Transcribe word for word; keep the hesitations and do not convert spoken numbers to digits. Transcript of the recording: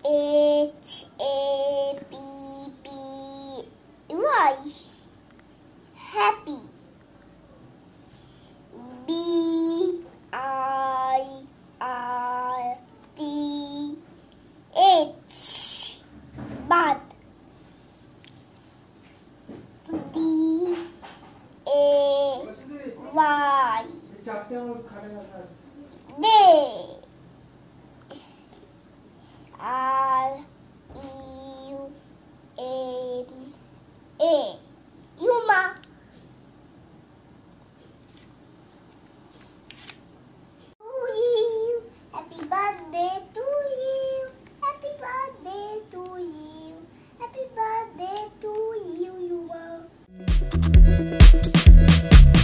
H A P P Y, happy. B I R T H, bath. D A Y, day. R U M A, Yuma. To you, happy birthday to you, happy birthday to you, happy birthday to you, Yuma.